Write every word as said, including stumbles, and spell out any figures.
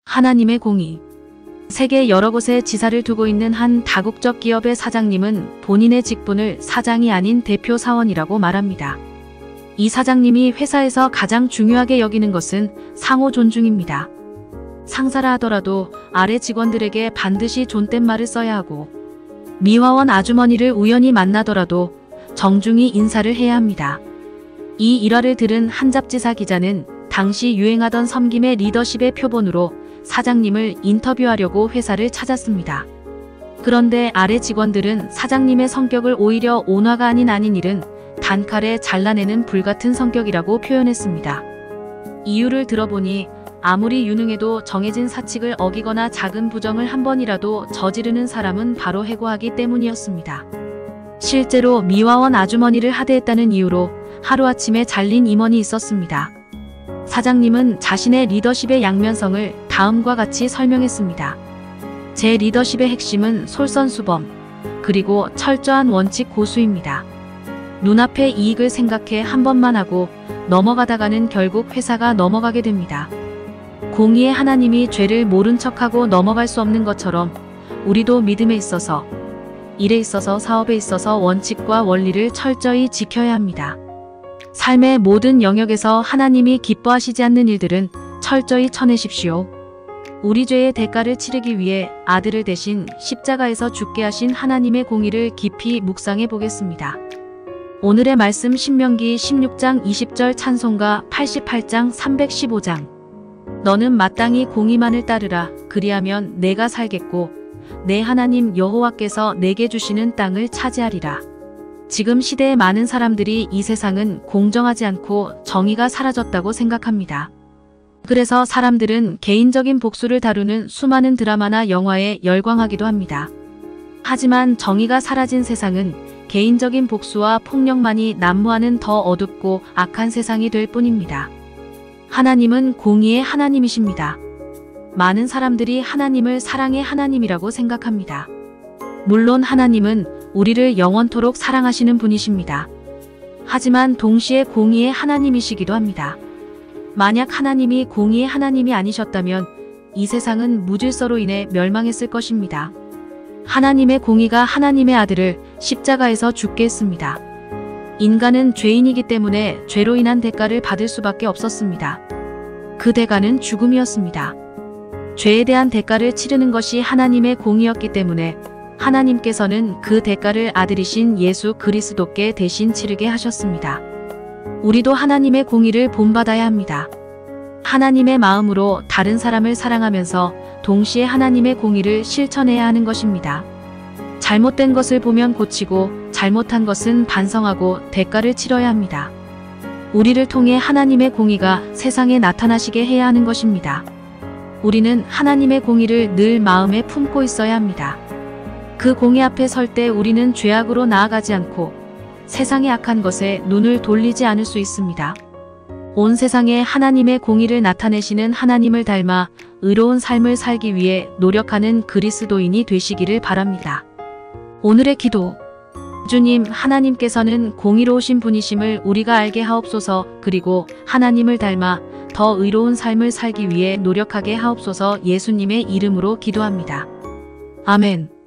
하나님의 공의. 세계 여러 곳에 지사를 두고 있는 한 다국적 기업의 사장님은 본인의 직분을 사장이 아닌 대표 사원이라고 말합니다. 이 사장님이 회사에서 가장 중요하게 여기는 것은 상호 존중입니다. 상사라 하더라도 아래 직원들에게 반드시 존댓말을 써야 하고, 미화원 아주머니를 우연히 만나더라도 정중히 인사를 해야 합니다. 이 일화를 들은 한 잡지사 기자는 당시 유행하던 섬김의 리더십의 표본으로 사장님을 인터뷰하려고 회사를 찾았습니다. 그런데 아래 직원들은 사장님의 성격을 오히려 온화가 아닌 아닌 일은 단칼에 잘라내는 불같은 성격이라고 표현했습니다. 이유를 들어보니 아무리 유능해도 정해진 사칙을 어기거나 작은 부정을 한 번이라도 저지르는 사람은 바로 해고하기 때문이었습니다. 실제로 미화원 아주머니를 하대했다는 이유로 하루아침에 잘린 임원이 있었습니다. 사장님은 자신의 리더십의 양면성을 다음과 같이 설명했습니다. 제 리더십의 핵심은 솔선수범, 그리고 철저한 원칙 고수입니다. 눈앞의 이익을 생각해 한 번만 하고 넘어가다가는 결국 회사가 넘어가게 됩니다. 공의의 하나님이 죄를 모른 척하고 넘어갈 수 없는 것처럼 우리도 믿음에 있어서, 일에 있어서, 사업에 있어서 원칙과 원리를 철저히 지켜야 합니다. 삶의 모든 영역에서 하나님이 기뻐하시지 않는 일들은 철저히 쳐내십시오. 우리 죄의 대가를 치르기 위해 아들을 대신 십자가에서 죽게 하신 하나님의 공의를 깊이 묵상해 보겠습니다. 오늘의 말씀 신명기 십육 장 이십 절 찬송가 팔십팔 장 삼백십오 장. 너는 마땅히 공의만을 따르라. 그리하면 내가 살겠고 내 하나님 여호와께서 내게 주시는 땅을 차지하리라. 지금 시대의 많은 사람들이 이 세상은 공정하지 않고 정의가 사라졌다고 생각합니다. 그래서 사람들은 개인적인 복수를 다루는 수많은 드라마나 영화에 열광하기도 합니다. 하지만 정의가 사라진 세상은 개인적인 복수와 폭력만이 난무하는 더 어둡고 악한 세상이 될 뿐입니다. 하나님은 공의의 하나님이십니다. 많은 사람들이 하나님을 사랑의 하나님이라고 생각합니다. 물론 하나님은 우리를 영원토록 사랑하시는 분이십니다. 하지만 동시에 공의의 하나님이시기도 합니다. 만약 하나님이 공의의 하나님이 아니셨다면 이 세상은 무질서로 인해 멸망했을 것입니다. 하나님의 공의가 하나님의 아들을 십자가에서 죽게 했습니다. 인간은 죄인이기 때문에 죄로 인한 대가를 받을 수밖에 없었습니다. 그 대가는 죽음이었습니다. 죄에 대한 대가를 치르는 것이 하나님의 공의였기 때문에 하나님께서는 그 대가를 아들이신 예수 그리스도께 대신 치르게 하셨습니다. 우리도 하나님의 공의를 본받아야 합니다. 하나님의 마음으로 다른 사람을 사랑하면서 동시에 하나님의 공의를 실천해야 하는 것입니다. 잘못된 것을 보면 고치고 잘못한 것은 반성하고 대가를 치러야 합니다. 우리를 통해 하나님의 공의가 세상에 나타나시게 해야 하는 것입니다. 우리는 하나님의 공의를 늘 마음에 품고 있어야 합니다. 그 공의 앞에 설 때 우리는 죄악으로 나아가지 않고 세상의 악한 것에 눈을 돌리지 않을 수 있습니다. 온 세상에 하나님의 공의를 나타내시는 하나님을 닮아 의로운 삶을 살기 위해 노력하는 그리스도인이 되시기를 바랍니다. 오늘의 기도. 주님, 하나님께서는 공의로우신 분이심을 우리가 알게 하옵소서. 그리고 하나님을 닮아 더 의로운 삶을 살기 위해 노력하게 하옵소서. 예수님의 이름으로 기도합니다. 아멘.